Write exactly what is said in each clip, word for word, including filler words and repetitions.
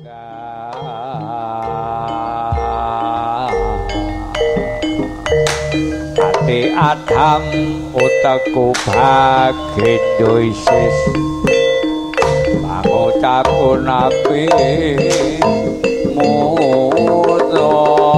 Ati Adam utaku bagindo isis pangucapku nabi muto.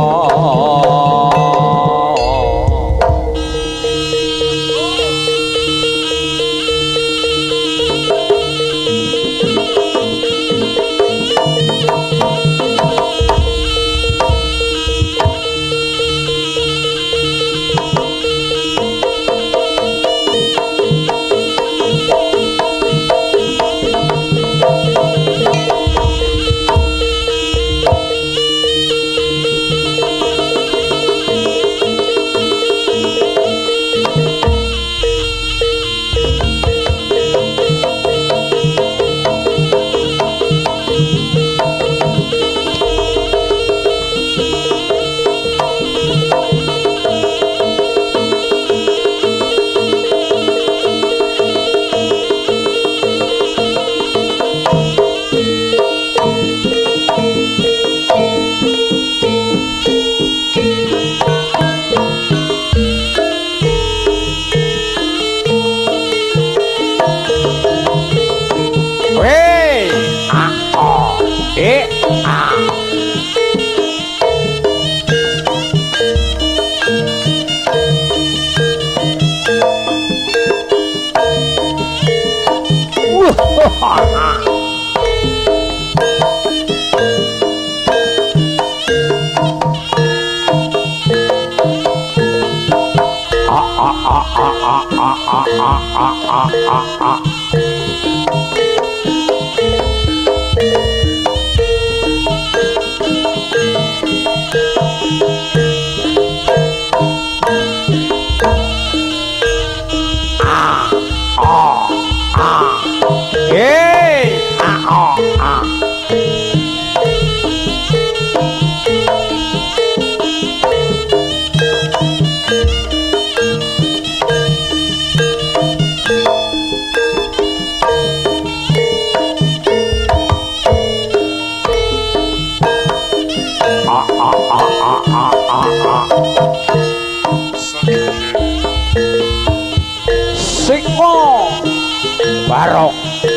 Barok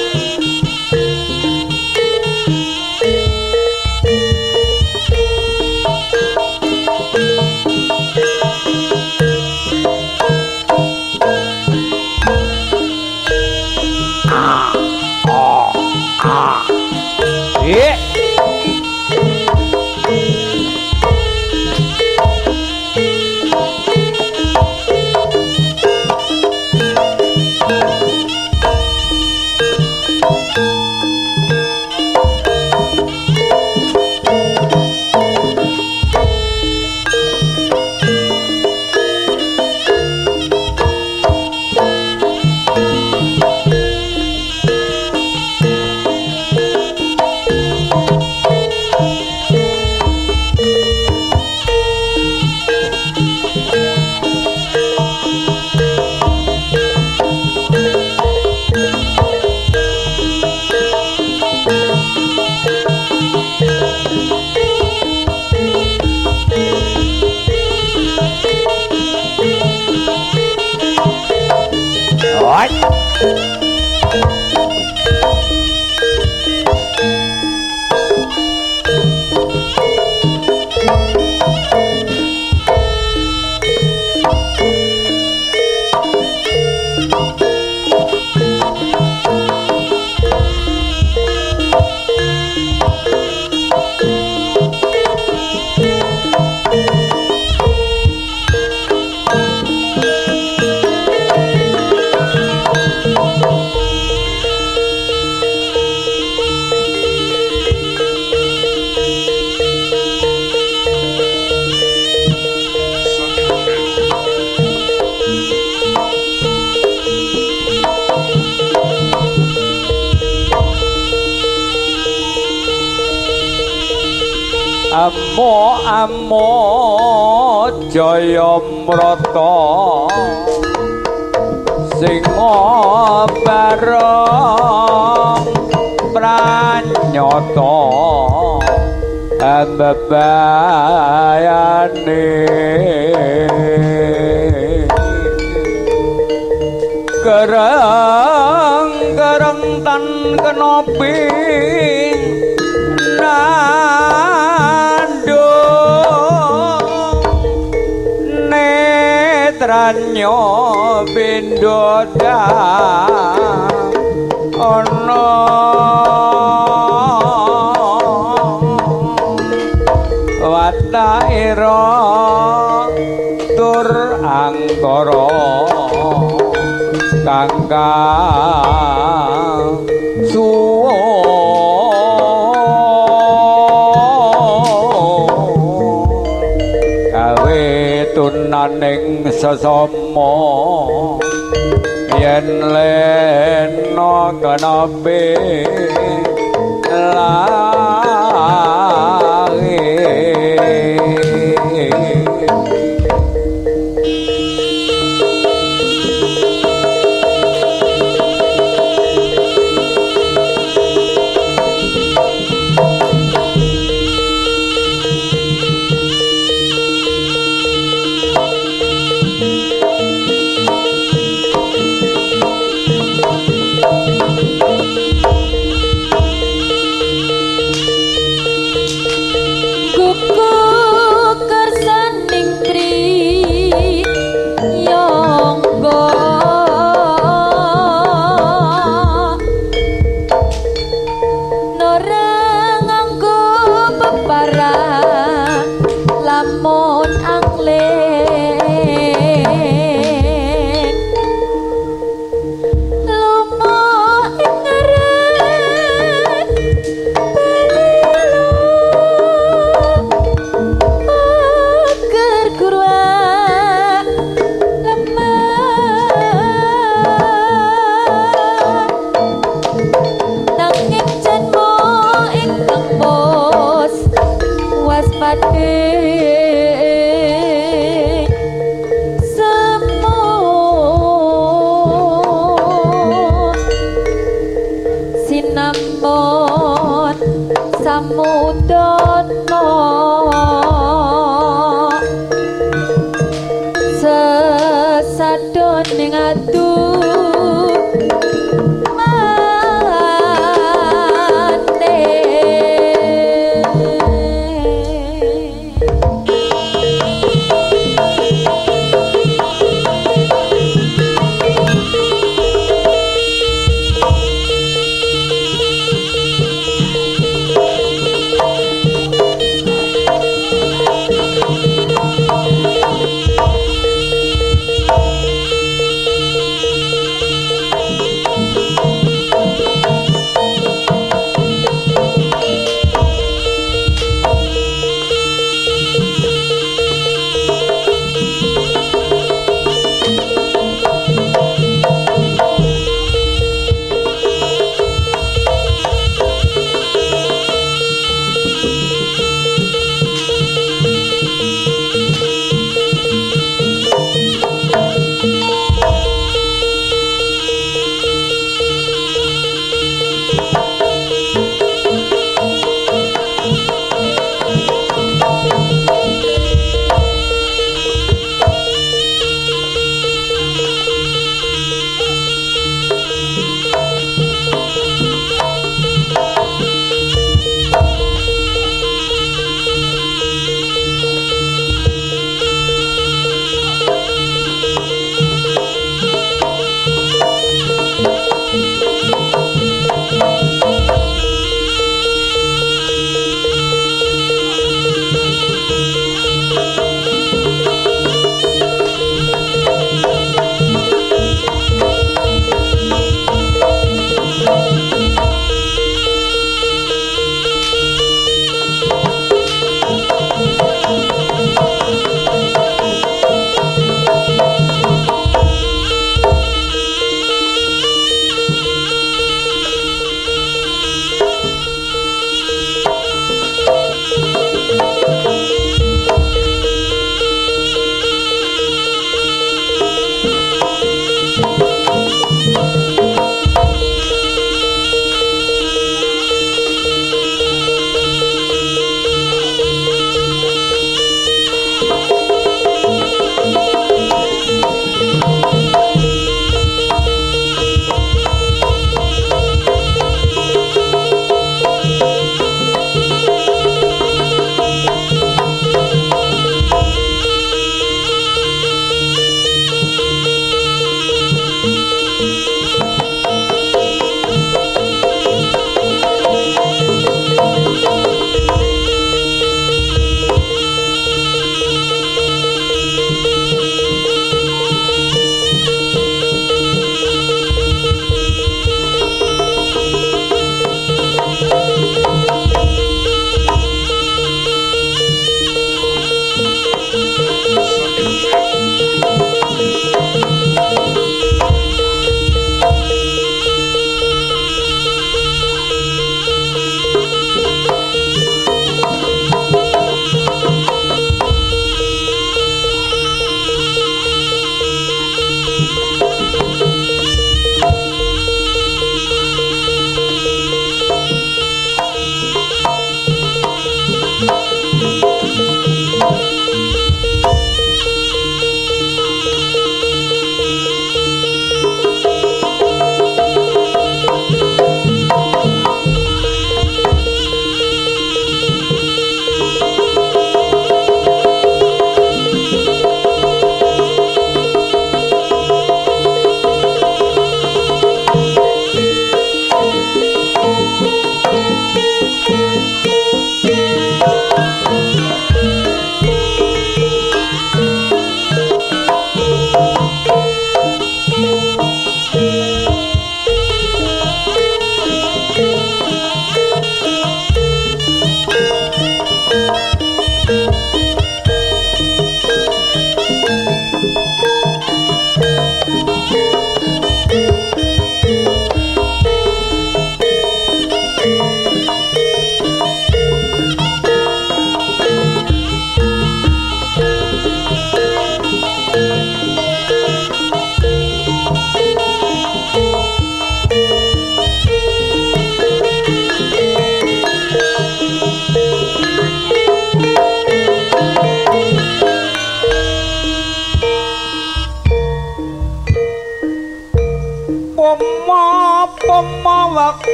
ah oh ah yeah. Amo amo jaya mrata singa bareng pranyata tata bebayane kereng kereng tan kenopi nando netranyo bindoda ono wataira tur angkara kangkang suwo gawe tunaning sesama yen lena kenabe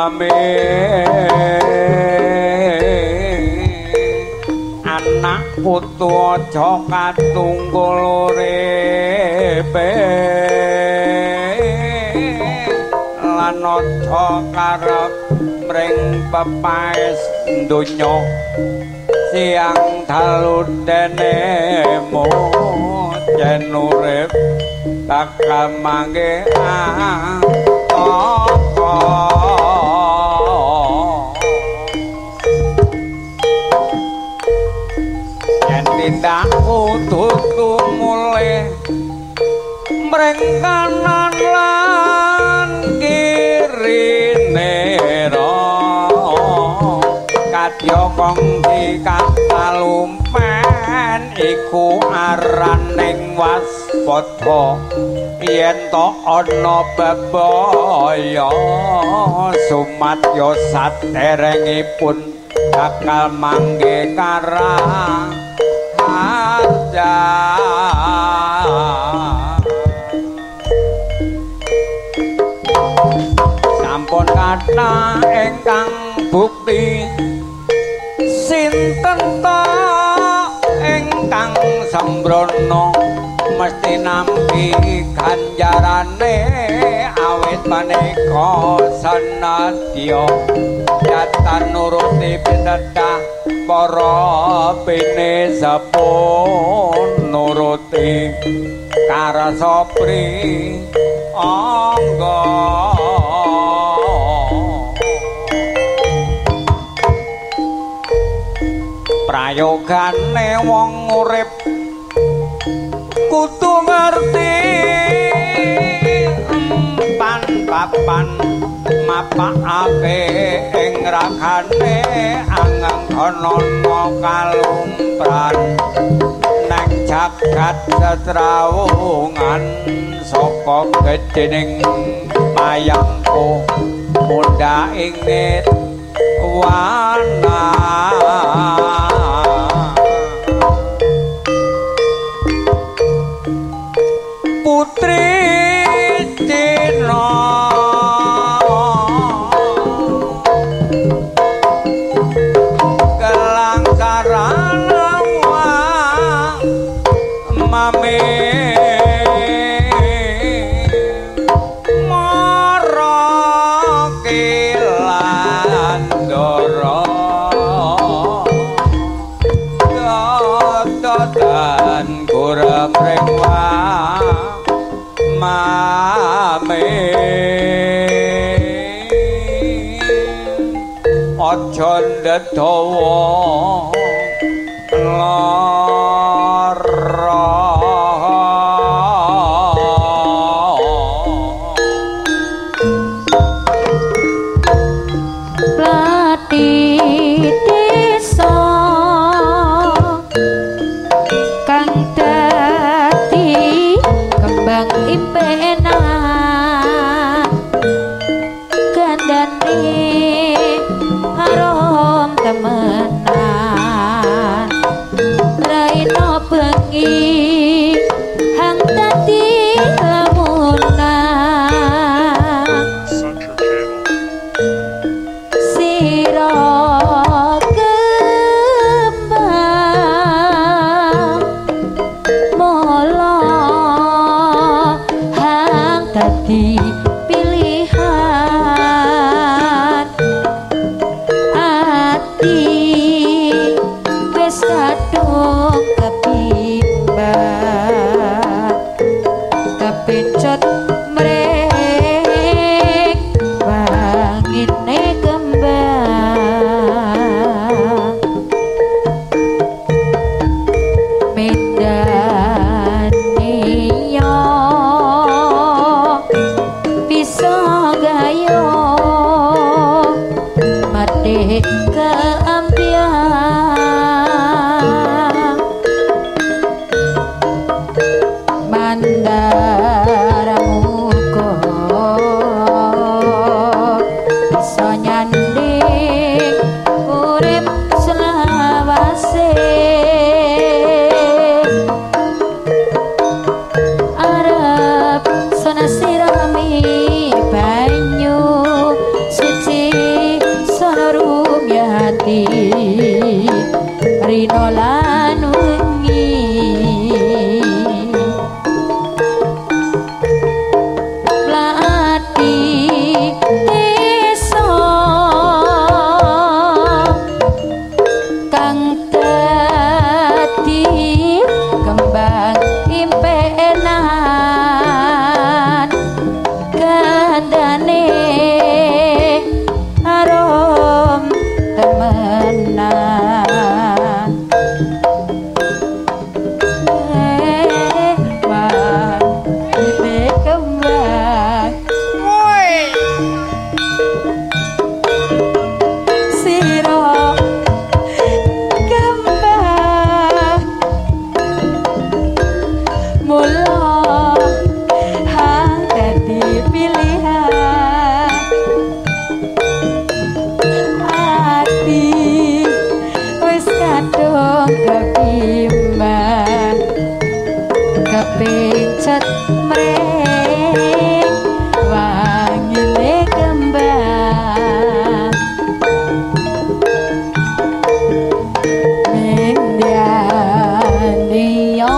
mame anak putu aja katunggul uripe lan aja karep mring pepaes donya siang dalu dene mo yen urip bakal mangke apa yen tindak kudu tumule mring kanan lan kirine kadya kongsi katalumpen iku araning waspada yen to ana bebaya sumadya saderengipun bakal mangke karang harja sampun kathah ingkang bukti sinten ta ingkang sembrono mesti nampi ganjarane awit manika sanadya yatan nuruti pitedah para bene sapun nuruti karasa pri angga prayogane wong urip kudu ngerti empan papan mapakake ing rakane angangkana kalumpran nang jagat setrawungan saka gedhening payangku mundha ing wana putri Cina gelang sarana mame mara kilan dara dododan kurang rengwa mame aja ndedhawa lara plati desa kang dadi kembang impenan gandane harum temenan raina bengi hang dadi lamunan sira kembang mola hang dadi pilihan ati wis kadung kepimbang kepencut mrek wangine kembang medane yo bisa gayo mati keampian mandara muka bisa nyanding urip selawase arep sana sirami banyu suci ati rino lan wengi lati desa kang dadi kembang impenan gandane arom temenan eh wah ibe kembang woi siro kembang mula hang dadi pilihan ati wis kadung kepimbang kepicet mreng wangine kembang ning dia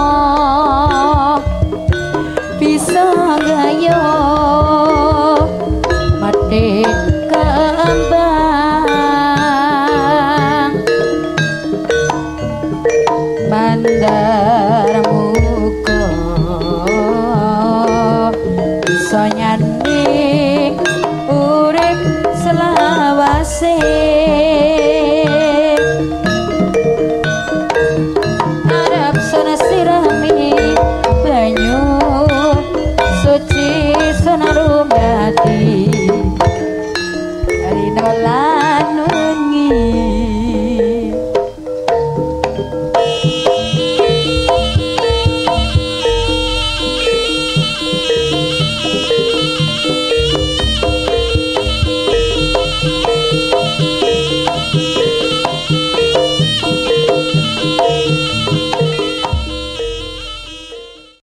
bisa gayo mati kembang bandar muka bisa nyanding urip selawase